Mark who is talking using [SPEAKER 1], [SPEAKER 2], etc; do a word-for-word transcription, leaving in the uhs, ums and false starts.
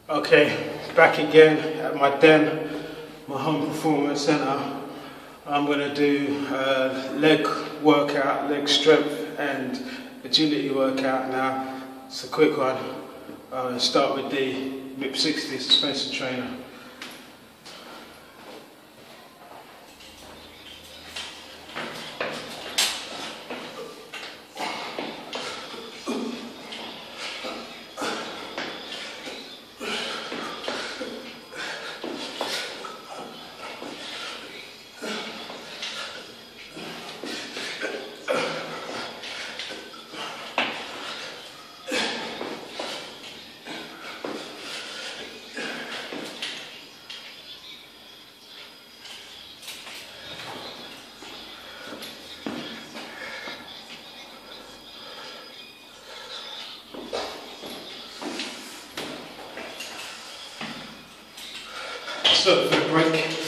[SPEAKER 1] Okay, back again at my den, my home performance center. I'm going to do a leg workout, leg strength and agility workout now. It's a quick one. Uh, start with the M I P sixty suspension trainer. So for the break.